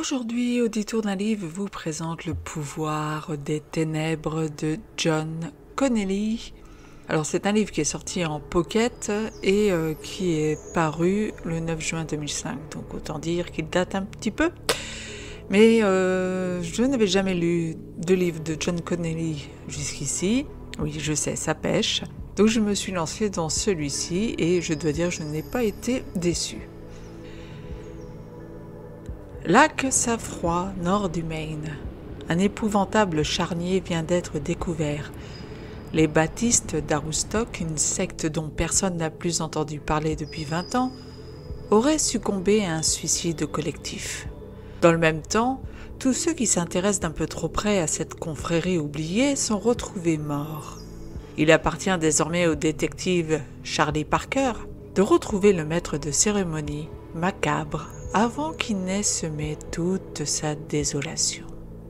Aujourd'hui, au détour d'un livre, vous présente Le pouvoir des ténèbres de John Connelly. Alors c'est un livre qui est sorti en pocket et qui est paru le 9 juin 2005, donc autant dire qu'il date un petit peu. Mais je n'avais jamais lu de livre de John Connelly jusqu'ici. Oui, je sais, ça pêche. Donc je me suis lancée dans celui-ci et je dois dire que je n'ai pas été déçue. Lac Safroy, nord du Maine. Un épouvantable charnier vient d'être découvert. Les baptistes d'Aroostook, une secte dont personne n'a plus entendu parler depuis 20 ans, auraient succombé à un suicide collectif. Dans le même temps, tous ceux qui s'intéressent d'un peu trop près à cette confrérie oubliée sont retrouvés morts. Il appartient désormais au détective Charlie Parker de retrouver le maître de cérémonie macabre avant qu'il n'ait semé toute sa désolation.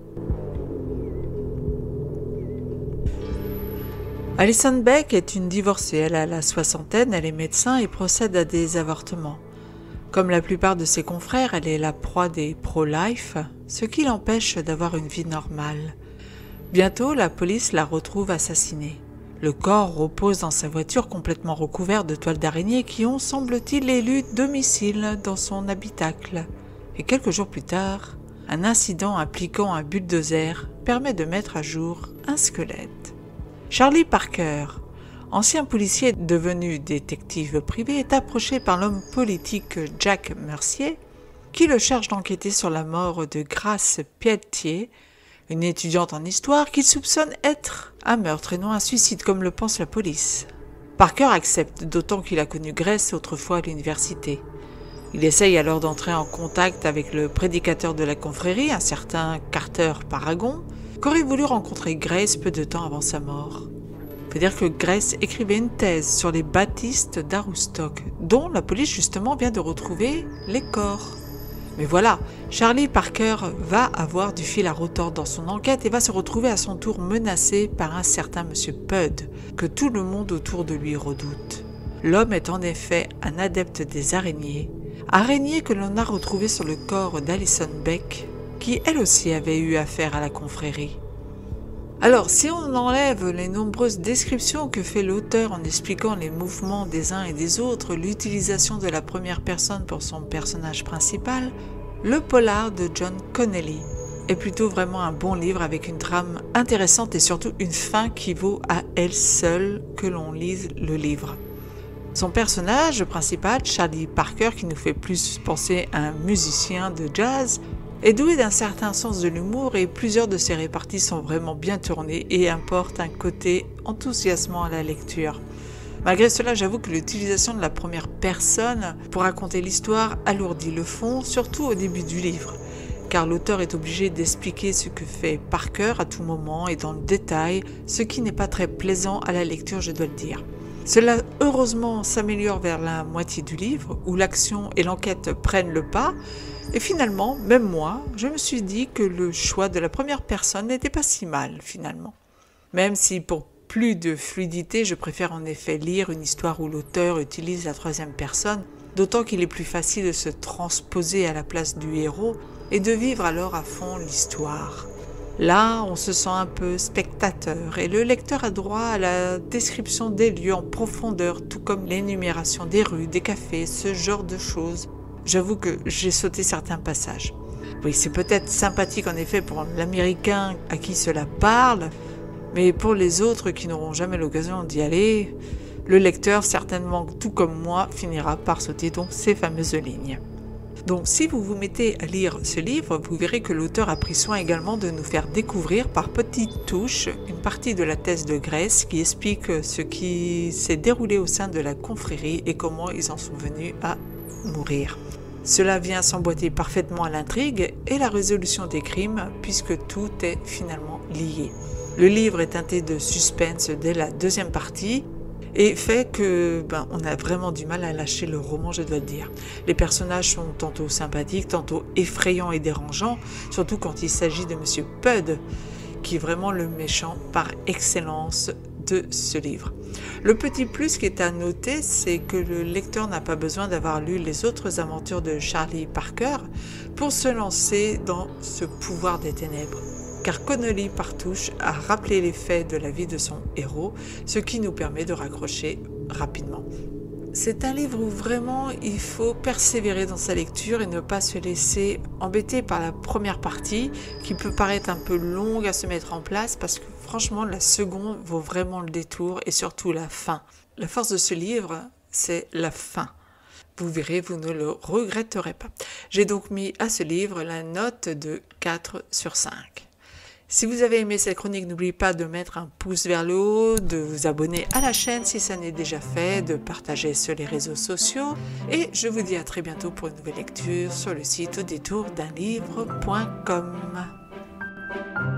Alison Beck est une divorcée, elle a la soixantaine, elle est médecin et procède à des avortements. Comme la plupart de ses confrères, elle est la proie des pro-life, ce qui l'empêche d'avoir une vie normale. Bientôt, la police la retrouve assassinée. Le corps repose dans sa voiture complètement recouvert de toiles d'araignée qui ont, semble-t-il, élu domicile dans son habitacle. Et quelques jours plus tard, un incident impliquant un bulldozer permet de mettre à jour un squelette. Charlie Parker, ancien policier devenu détective privé, est approché par l'homme politique Jack Mercier, qui le charge d'enquêter sur la mort de Grace Pelletier, une étudiante en histoire qu'il soupçonne être un meurtre et non un suicide comme le pense la police. Parker accepte, d'autant qu'il a connu Grace autrefois à l'université. Il essaye alors d'entrer en contact avec le prédicateur de la confrérie, un certain Carter Paragon, qu'aurait voulu rencontrer Grace peu de temps avant sa mort. Il faut dire que Grace écrivait une thèse sur les baptistes d'Aroostook, dont la police justement vient de retrouver les corps. Mais voilà, Charlie Parker va avoir du fil à retordre dans son enquête et va se retrouver à son tour menacé par un certain Monsieur Pudd, que tout le monde autour de lui redoute. L'homme est en effet un adepte des araignées que l'on a retrouvé sur le corps d'Alison Beck, qui elle aussi avait eu affaire à la confrérie. Alors, si on enlève les nombreuses descriptions que fait l'auteur en expliquant les mouvements des uns et des autres, l'utilisation de la première personne pour son personnage principal, le polar de John Connelly est plutôt vraiment un bon livre avec une trame intéressante et surtout une fin qui vaut à elle seule que l'on lise le livre. Son personnage principal, Charlie Parker, qui nous fait plus penser à un musicien de jazz, est doué d'un certain sens de l'humour et plusieurs de ses réparties sont vraiment bien tournées et apportent un côté enthousiasmant à la lecture. Malgré cela, j'avoue que l'utilisation de la première personne pour raconter l'histoire alourdit le fond, surtout au début du livre, car l'auteur est obligé d'expliquer ce que fait Parker à tout moment et dans le détail, ce qui n'est pas très plaisant à la lecture, je dois le dire. Cela, heureusement, s'améliore vers la moitié du livre, où l'action et l'enquête prennent le pas, et finalement, même moi, je me suis dit que le choix de la première personne n'était pas si mal, finalement. Même si pour plus de fluidité, je préfère en effet lire une histoire où l'auteur utilise la troisième personne, d'autant qu'il est plus facile de se transposer à la place du héros et de vivre alors à fond l'histoire. Là, on se sent un peu spectateur et le lecteur a droit à la description des lieux en profondeur, tout comme l'énumération des rues, des cafés, ce genre de choses. J'avoue que j'ai sauté certains passages. Oui, c'est peut-être sympathique en effet pour l'Américain à qui cela parle, mais pour les autres qui n'auront jamais l'occasion d'y aller, le lecteur, certainement tout comme moi, finira par sauter donc ces fameuses lignes. Donc si vous vous mettez à lire ce livre, vous verrez que l'auteur a pris soin également de nous faire découvrir par petites touches une partie de la thèse de Grace qui explique ce qui s'est déroulé au sein de la confrérie et comment ils en sont venus à mourir. Cela vient s'emboîter parfaitement à l'intrigue et la résolution des crimes puisque tout est finalement lié. Le livre est teinté de suspense dès la deuxième partie et fait que on a vraiment du mal à lâcher le roman, je dois le dire. Les personnages sont tantôt sympathiques, tantôt effrayants et dérangeants, surtout quand il s'agit de Monsieur Pudd, qui est vraiment le méchant par excellence de ce livre. Le petit plus qui est à noter, c'est que le lecteur n'a pas besoin d'avoir lu les autres aventures de Charlie Parker pour se lancer dans ce pouvoir des ténèbres. Car Connolly Partouche a rappelé les faits de la vie de son héros, ce qui nous permet de raccrocher rapidement. C'est un livre où vraiment il faut persévérer dans sa lecture et ne pas se laisser embêter par la première partie qui peut paraître un peu longue à se mettre en place parce que franchement la seconde vaut vraiment le détour et surtout la fin. La force de ce livre, c'est la fin. Vous verrez, vous ne le regretterez pas. J'ai donc mis à ce livre la note de 4 sur 5. Si vous avez aimé cette chronique, n'oubliez pas de mettre un pouce vers le haut, de vous abonner à la chaîne si ça n'est déjà fait, de partager sur les réseaux sociaux. Et je vous dis à très bientôt pour une nouvelle lecture sur le site au détour d'un livre.com.